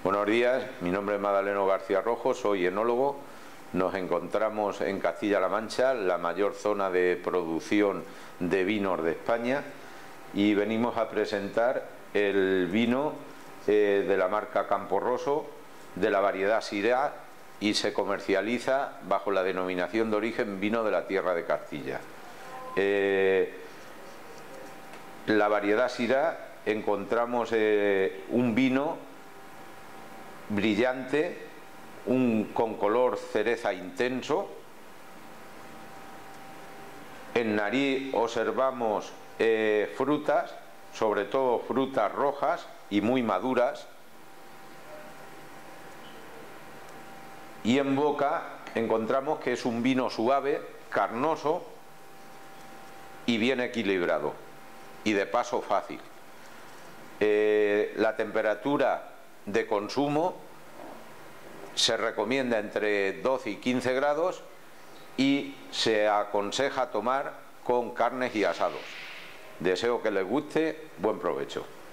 Buenos días, mi nombre es Madaleno García Rojo, soy enólogo. Nos encontramos en Castilla-La Mancha, la mayor zona de producción de vinos de España, y venimos a presentar el vino de la marca Campo Rosso, de la variedad Syrah, y se comercializa bajo la denominación de origen vino de la tierra de Castilla. La variedad Syrah encontramos un vino brillante, con color cereza intenso. En nariz observamos frutas, sobre todo frutas rojas y muy maduras, y en boca encontramos que es un vino suave, carnoso y bien equilibrado, y de paso fácil. La temperatura de consumo se recomienda entre 12 y 15 grados y se aconseja tomar con carnes y asados. Deseo que les guste, buen provecho.